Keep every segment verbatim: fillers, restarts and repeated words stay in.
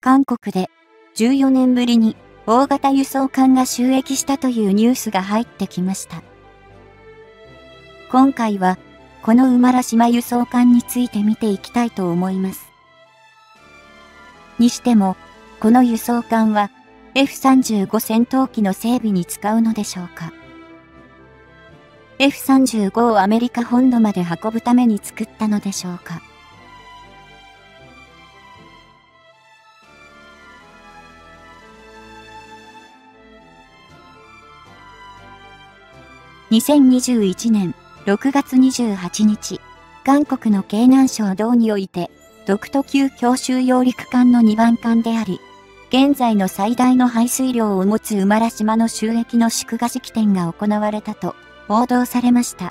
韓国でじゅうよねんぶりに大型輸送艦が就役したというニュースが入ってきました。今回はこの馬良島輸送艦について見ていきたいと思います。にしても、この輸送艦は エフさんじゅうご 戦闘機の整備に使うのでしょうか。エフさんじゅうご をアメリカ本土まで運ぶために作ったのでしょうか。にせんにじゅういちねんろくがつにじゅうはちにち、韓国の京南省道において、独都級強襲揚陸艦のにばん艦であり、現在の最大の排水量を持つ馬良島の就役の祝賀式典が行われたと報道されました。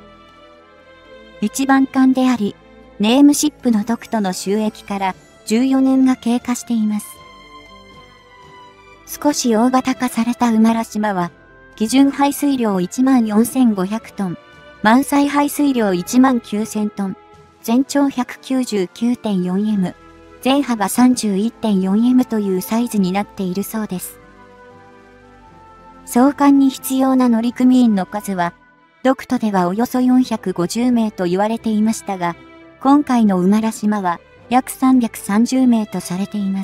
一番艦であり、ネームシップの独都の就役からじゅうよねんが経過しています。少し大型化された馬良島は、基準排水量 いちまんよんせんごひゃくトン、満載排水量 いちまんきゅうせんトン、全長 ひゃくきゅうじゅうきゅうてんよんエム、全幅 さんじゅういってんよんエム というサイズになっているそうです。総艦に必要な乗組員の数は、独都ではおよそよんひゃくごじゅうめいと言われていましたが、今回の馬良島は約さんびゃくさんじゅうめいとされています。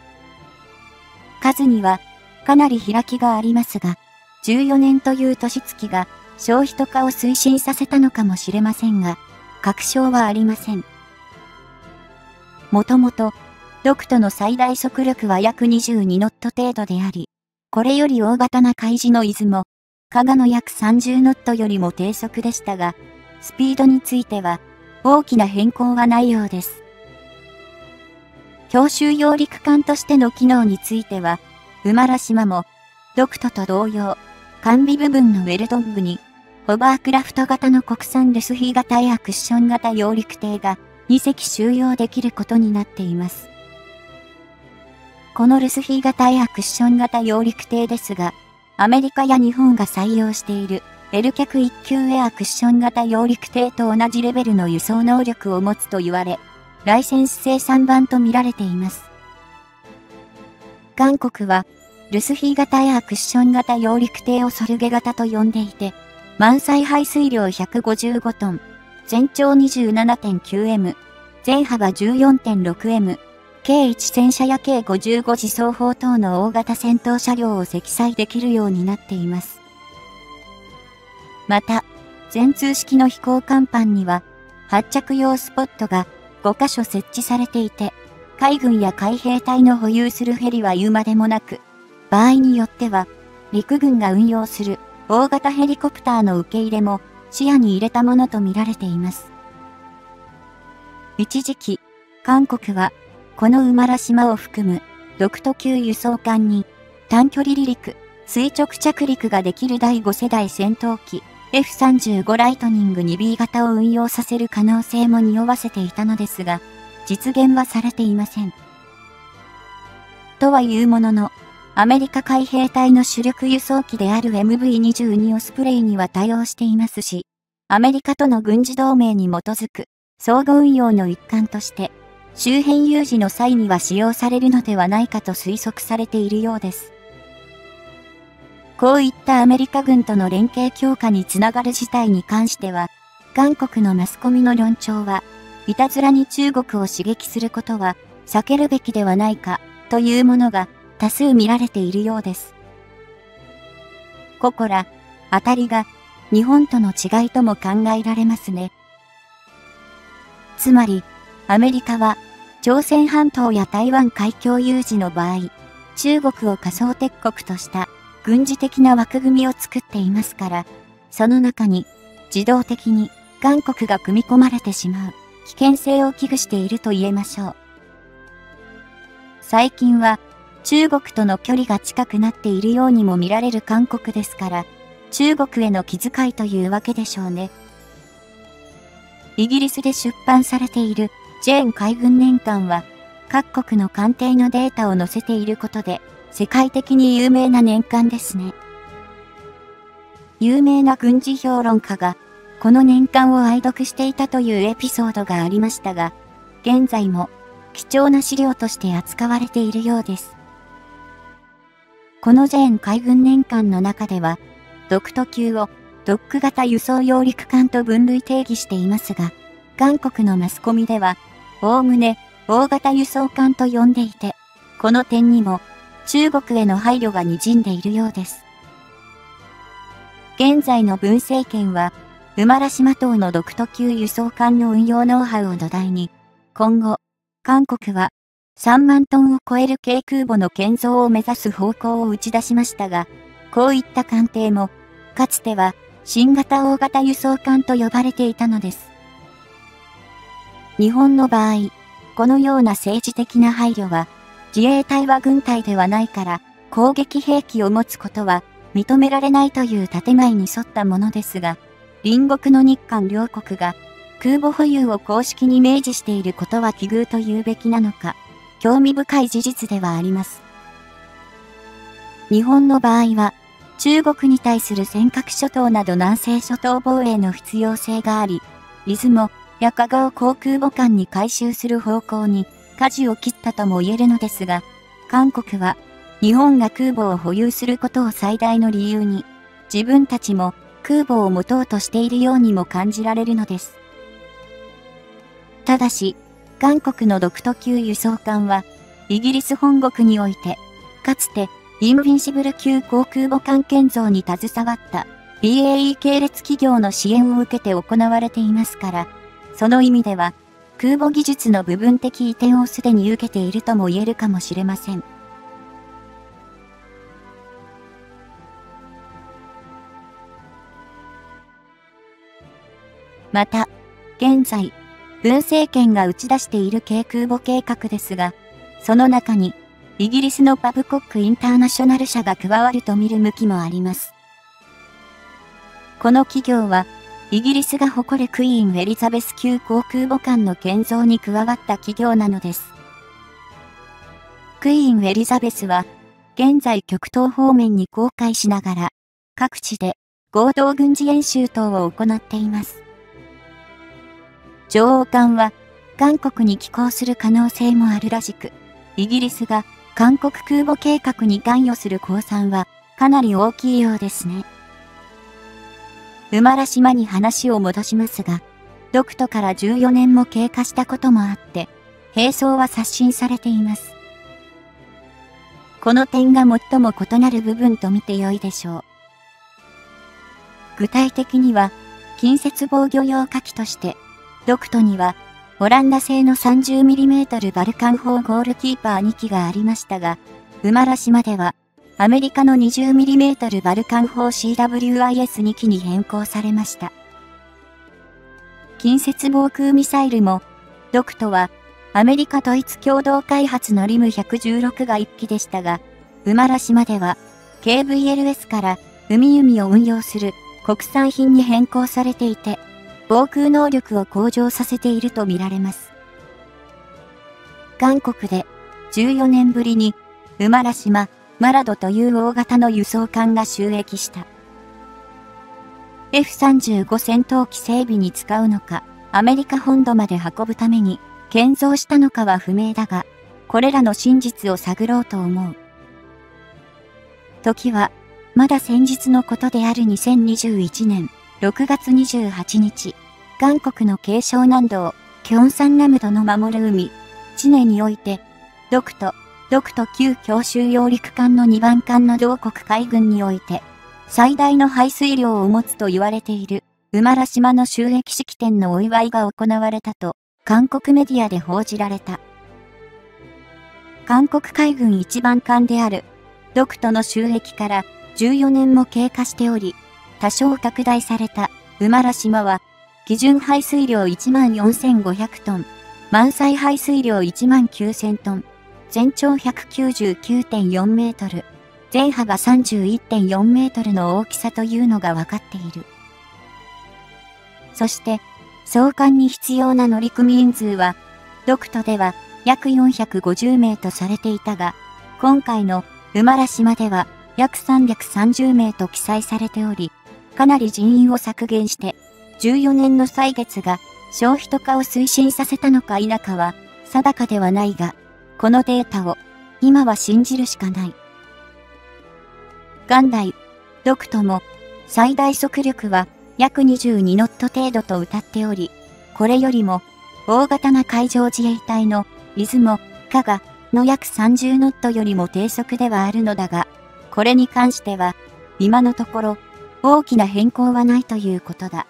数にはかなり開きがありますが、じゅうよねんという年月が小人化を推進させたのかもしれませんが、確証はありません。もともと、独都の最大速力は約にじゅうにノット程度であり、これより大型な海事の出雲、加賀の約さんじゅうノットよりも低速でしたが、スピードについては大きな変更はないようです。強襲揚陸艦としての機能については、馬良島も、独都と同様、艦尾部分のウェルドングに、ホバークラフト型の国産ルスフィ型エアクッション型揚陸艇がにせき収容できることになっています。このルスフィ型エアクッション型揚陸艇ですが、アメリカや日本が採用している L 脚いっきゅうエアクッション型揚陸艇と同じレベルの輸送能力を持つと言われ、ライセンス生産版と見られています。韓国は、ルスフィ型エアクッション型揚陸艇をソルゲ型と呼んでいて、満載排水量ひゃくごじゅうごトン、全長 にじゅうななてんきゅうエム、全幅 じゅうよんてんろくエム、計いち戦車や計ごじゅうご自走砲等の大型戦闘車両を積載できるようになっています。また、全通式の飛行甲板には、発着用スポットがごかしょ設置されていて、海軍や海兵隊の保有するヘリは言うまでもなく、場合によっては、陸軍が運用する大型ヘリコプターの受け入れも視野に入れたものと見られています。一時期、韓国は、この馬良島を含む独都級輸送艦に短距離離陸、垂直着陸ができるだいご世代戦闘機 エフさんじゅうご ライトニング にビー 型を運用させる可能性も匂わせていたのですが、実現はされていません。とはいうものの、アメリカ海兵隊の主力輸送機である エムブイにじゅうに オスプレイには対応していますし、アメリカとの軍事同盟に基づく相互運用の一環として、周辺有事の際には使用されるのではないかと推測されているようです。こういったアメリカ軍との連携強化につながる事態に関しては、韓国のマスコミの論調は、いたずらに中国を刺激することは避けるべきではないかというものが多数見られているようです。ここら、あたりが日本との違いとも考えられますね。つまり、アメリカは朝鮮半島や台湾海峡有事の場合、中国を仮想敵国とした軍事的な枠組みを作っていますから、その中に自動的に韓国が組み込まれてしまう危険性を危惧していると言えましょう。最近は中国との距離が近くなっているようにも見られる韓国ですから、中国への気遣いというわけでしょうね。イギリスで出版されているジェーン海軍年間は、各国の艦艇のデータを載せていることで、世界的に有名な年間ですね。有名な軍事評論家が、この年間を愛読していたというエピソードがありましたが、現在も貴重な資料として扱われているようです。この全海軍年間の中では、ドクト級をドック型輸送揚陸艦と分類定義していますが、韓国のマスコミでは、おおむね大型輸送艦と呼んでいて、この点にも中国への配慮が滲んでいるようです。現在の文政権は、馬良島島のドクト級輸送艦の運用ノウハウを土台に、今後、韓国はさんまんトンを超える軽空母の建造を目指す方向を打ち出しましたが、こういった艦艇も、かつては新型大型輸送艦と呼ばれていたのです。日本の場合、このような政治的な配慮は、自衛隊は軍隊ではないから攻撃兵器を持つことは認められないという建前に沿ったものですが、隣国の日韓両国が空母保有を公式に明示していることは奇遇と言うべきなのか、興味深い事実ではあります。日本の場合は、中国に対する尖閣諸島など南西諸島防衛の必要性があり、出雲、や加賀を航空母艦に改修する方向に舵を切ったとも言えるのですが、韓国は日本が空母を保有することを最大の理由に、自分たちも空母を持とうとしているようにも感じられるのです。ただし、韓国のドクト級輸送艦は、イギリス本国において、かつて、インビンシブル級航空母艦建造に携わった ビーエーイー 系列企業の支援を受けて行われていますから、その意味では、空母技術の部分的移転をすでに受けているとも言えるかもしれません。また、現在、文政権が打ち出している軽空母計画ですが、その中に、イギリスのバブコックインターナショナル社が加わると見る向きもあります。この企業は、イギリスが誇るクイーン・エリザベス級航空母艦の建造に加わった企業なのです。クイーン・エリザベスは、現在極東方面に航海しながら、各地で合同軍事演習等を行っています。女王艦は、韓国に寄港する可能性もあるらしく、イギリスが韓国空母計画に関与する公算はかなり大きいようですね。馬良島に話を戻しますが、ドクトからじゅうよねんも経過したこともあって、兵装は刷新されています。この点が最も異なる部分と見てよいでしょう。具体的には、近接防御用火器として、ドクトには、オランダ製の さんじゅうミリメートル バルカン砲ゴールキーパーにきがありましたが、馬良島では、アメリカの にじゅうミリメートル バルカン砲 シーダブリューアイエスにきに変更されました。近接防空ミサイルも、ドクトは、アメリカドイツ共同開発のリムひゃくじゅうろくがいっきでしたが、馬良島では、ケーブイエルエス から海弓を運用する国産品に変更されていて、防空能力を向上させていると見られます。韓国でじゅうよねんぶりに馬良島マラドという大型の輸送艦が就役した。エフさんじゅうご 戦闘機整備に使うのか、アメリカ本土まで運ぶために建造したのかは不明だが、これらの真実を探ろうと思う。時は、まだ先日のことであるにせんにじゅういちねんろくがつにじゅうはちにち、韓国の慶尚南道、キョンサンナムドの守る海、知念において、ドクト、ドクト級強襲揚陸艦のにばん艦の同国海軍において、最大の排水量を持つと言われている、馬良島の就役式典のお祝いが行われたと、韓国メディアで報じられた。韓国海軍一番艦である、ドクトの就役からじゅうよねんも経過しており、多少拡大された馬良島は、基準排水量 いちまんよんせんごひゃくトン、満載排水量 いちまんきゅうせんトン、全長 ひゃくきゅうじゅうきゅうてんよんメートル、全幅 さんじゅういってんよんメートルの大きさというのがわかっている。そして、総艦に必要な乗組員数は、ドクトでは約よんひゃくごじゅうめいとされていたが、今回の馬良島では約さんびゃくさんじゅうめいと記載されており、かなり人員を削減して、じゅうよねんの歳月が消費と化を推進させたのか否かは、 定かではないが、このデータを今は信じるしかない。元来、ドクトも最大速力は約にじゅうにノット程度と謳っており、これよりも大型な海上自衛隊の出雲、加賀の約さんじゅうノットよりも低速ではあるのだが、これに関しては今のところ大きな変更はないということだ。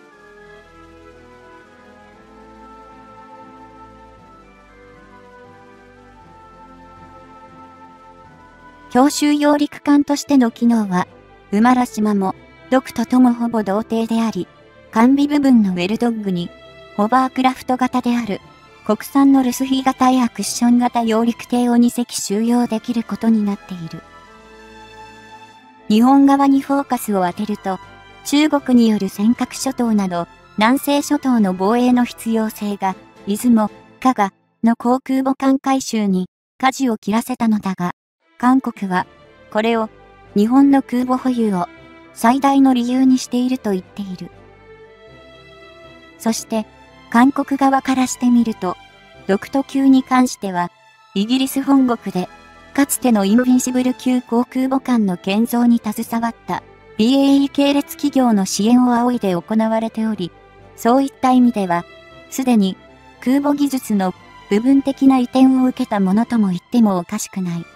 強襲揚陸艦としての機能は、馬良島もドクトともほぼ同程であり、艦尾部分のウェルドッグに、ホバークラフト型である、国産のルスフィ型やクッション型揚陸艇をに隻収容できることになっている。日本側にフォーカスを当てると、中国による尖閣諸島など、南西諸島の防衛の必要性が、出雲、加賀の航空母艦改修に舵を切らせたのだが、韓国は、これを、日本の空母保有を最大の理由にしていると言っている。そして、韓国側からしてみると、ドクト級に関しては、イギリス本国で、かつてのインビンシブル級航空母艦の建造に携わった ビーエーイー 系列企業の支援を仰いで行われており、そういった意味では、すでに空母技術の部分的な移転を受けたものとも言ってもおかしくない。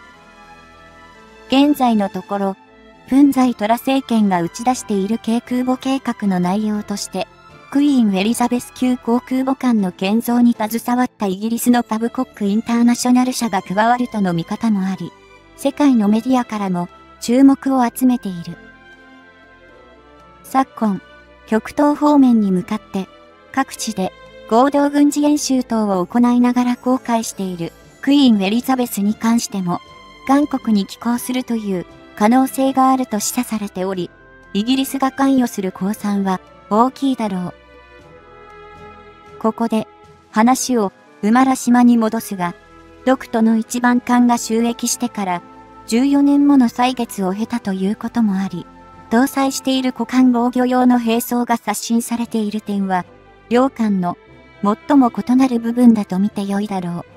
現在のところ、文在寅政権が打ち出している軽空母計画の内容として、クイーン・エリザベス級航空母艦の建造に携わったイギリスのバブコック・インターナショナル社が加わるとの見方もあり、世界のメディアからも注目を集めている。昨今、極東方面に向かって各地で合同軍事演習等を行いながら航海しているクイーン・エリザベスに関しても、韓国に寄港するという可能性があると示唆されており、イギリスが関与する公算は大きいだろう。ここで話を馬良島に戻すが、ドクトの一番艦が就役してからじゅうよねんもの歳月を経たということもあり、搭載している股間防御用の兵装が刷新されている点は、両艦の最も異なる部分だと見てよいだろう。